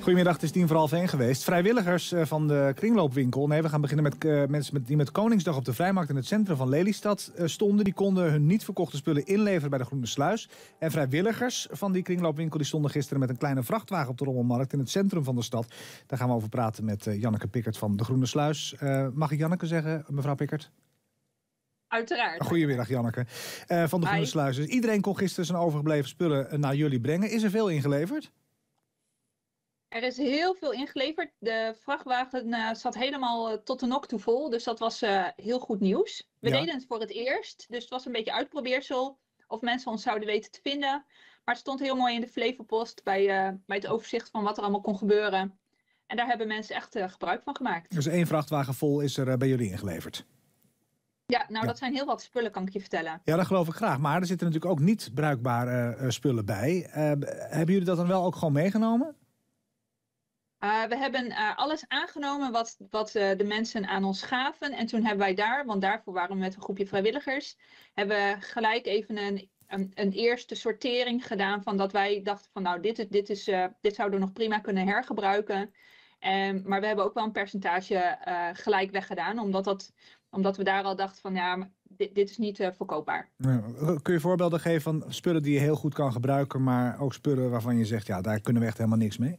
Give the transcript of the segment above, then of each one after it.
Goedemiddag, het is 1:45 geweest. Vrijwilligers van de kringloopwinkel. Nee, we gaan beginnen met mensen die met Koningsdag op de Vrijmarkt in het centrum van Lelystad stonden. Die konden hun niet verkochte spullen inleveren bij de Groene Sluis. En vrijwilligers van die kringloopwinkel die stonden gisteren met een kleine vrachtwagen op de Rommelmarkt in het centrum van de stad. Daar gaan we over praten met Janneke Pickert van de Groene Sluis. Mag ik Janneke zeggen, mevrouw Pickert? Uiteraard. Goedemiddag, Janneke. Van de Groene Sluis. Dus iedereen kon gisteren zijn overgebleven spullen naar jullie brengen. Is er veel ingeleverd? Er is heel veel ingeleverd. De vrachtwagen zat helemaal tot de nok toe vol. Dus dat was heel goed nieuws. We deden het voor het eerst. Dus het was een beetje uitprobeersel. Of mensen ons zouden weten te vinden. Maar het stond heel mooi in de Flevopost. Bij het overzicht van wat er allemaal kon gebeuren. En daar hebben mensen echt gebruik van gemaakt. Dus 1 vrachtwagen vol is er bij jullie ingeleverd? Ja, nou dat zijn heel wat spullen, kan ik je vertellen. Ja, dat geloof ik graag. Maar er zitten natuurlijk ook niet bruikbare spullen bij. Hebben jullie dat dan wel ook gewoon meegenomen? We hebben alles aangenomen wat de mensen aan ons gaven. En toen hebben wij daar, want daarvoor waren we met een groepje vrijwilligers, hebben we gelijk even een eerste sortering gedaan van dat wij dachten van nou, dit zouden we nog prima kunnen hergebruiken. Maar we hebben ook wel een percentage gelijk weggedaan, omdat we daar al dachten van ja, dit is niet verkoopbaar. Ja, kun je voorbeelden geven van spullen die je heel goed kan gebruiken, maar ook spullen waarvan je zegt ja, daar kunnen we echt helemaal niks mee?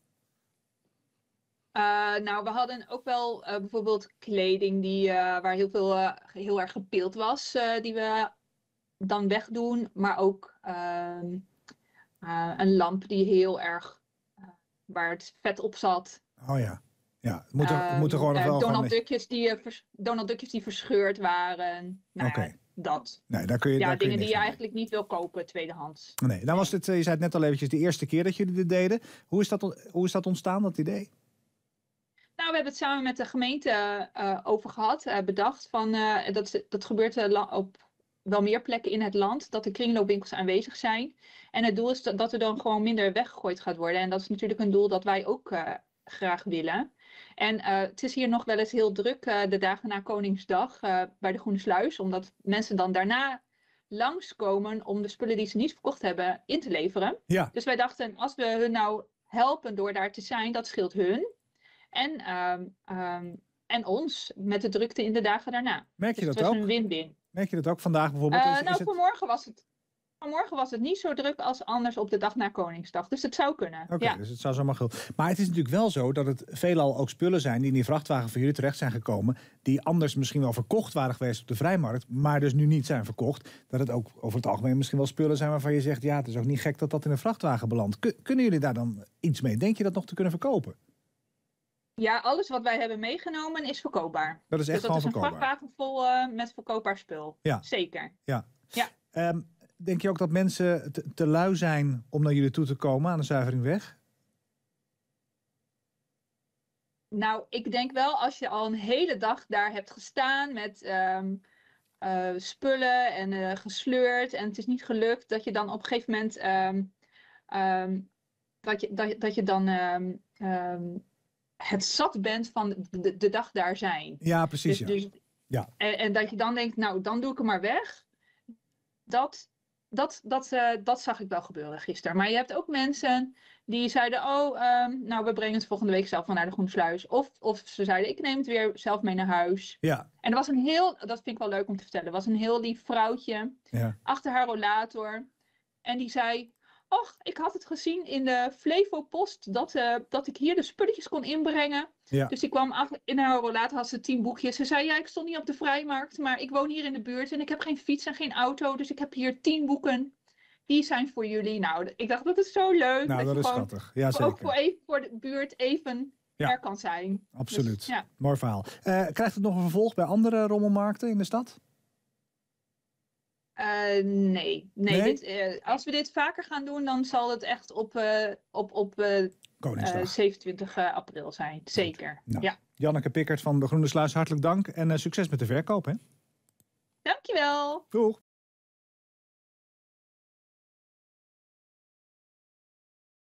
Nou, we hadden ook wel bijvoorbeeld kleding waar heel erg gepild was, die we dan wegdoen. Maar ook een lamp die heel erg, waar het vet op zat. Oh ja, ja. Het moet er gewoon nog wel Donald Duckjes die verscheurd waren. Nou, dat. Nee, daar kun je, daar kun dingen je die je eigenlijk niet wil kopen, tweedehands. Nee, dan was het, je zei het net al eventjes, de eerste keer dat jullie dit deden. Hoe is dat ontstaan, dat idee? Nou, we hebben het samen met de gemeente over gehad, bedacht. Dat gebeurt op wel meer plekken in het land, dat de kringloopwinkels aanwezig zijn. En het doel is dat er dan gewoon minder weggegooid gaat worden. En dat is natuurlijk een doel dat wij ook graag willen. En het is hier nog wel eens heel druk de dagen na Koningsdag bij de Groene Sluis. Omdat mensen dan daarna langskomen om de spullen die ze niet verkocht hebben in te leveren. Ja. Dus wij dachten, als we hun nou helpen door daar te zijn, dat scheelt hun. En ons met de drukte in de dagen daarna. Merk je dus dat ook? Het was een win-win. Merk je dat ook vandaag bijvoorbeeld? Vanmorgen was het niet zo druk als anders op de dag na Koningsdag. Dus het zou kunnen. Oké, dus het zou zomaar goed. Maar het is natuurlijk wel zo dat het veelal ook spullen zijn die in die vrachtwagen van jullie terecht zijn gekomen. Die anders misschien wel verkocht waren geweest op de Vrijmarkt. Maar dus nu niet zijn verkocht. Dat het ook over het algemeen misschien wel spullen zijn waarvan je zegt ja, het is ook niet gek dat dat in een vrachtwagen belandt. Kunnen jullie daar dan iets mee? Denk je dat nog te kunnen verkopen? Ja, alles wat wij hebben meegenomen is verkoopbaar. Dat is echt gewoon verkoopbaar. Dat is een vrachtwagen vol met verkoopbaar spul. Ja. Zeker. Ja. Denk je ook dat mensen te lui zijn om naar jullie toe te komen aan de Zuiveringweg? Nou, ik denk wel als je al een hele dag daar hebt gestaan met spullen en gesleurd en het is niet gelukt, dat je dan op een gegeven moment dat je dan het zat bent van de dag daar zijn. Ja, precies. Ja. En dat je dan denkt, nou, dan doe ik hem maar weg. Dat zag ik wel gebeuren gisteren. Maar je hebt ook mensen die zeiden, nou, we brengen het volgende week zelf wel naar de Groene Sluis. Of ze zeiden, ik neem het weer zelf mee naar huis. Ja. En er was dat vind ik wel leuk om te vertellen, er was een heel lief vrouwtje achter haar rollator. En die zei, och, ik had het gezien in de Flevopost dat ik hier de spulletjes kon inbrengen. Ja. Dus die kwam af, in haar rollator had ze 10 boekjes. Ze zei, ja, ik stond niet op de Vrijmarkt, maar ik woon hier in de buurt en ik heb geen fiets en geen auto. Dus ik heb hier 10 boeken. Die zijn voor jullie. Nou, ik dacht, dat is zo leuk. Nou, dat is schattig. Ja, zeker. Ook voor de buurt even er kan zijn. Absoluut. Dus, ja. Mooi verhaal. Krijgt het nog een vervolg bij andere rommelmarkten in de stad? Nee? Als we dit vaker gaan doen, dan zal het echt op 27 april zijn. Zeker. Nou, ja. Janneke Pickert van de Groene Sluis, hartelijk dank en succes met de verkoop. Hè? Dankjewel. Doeg.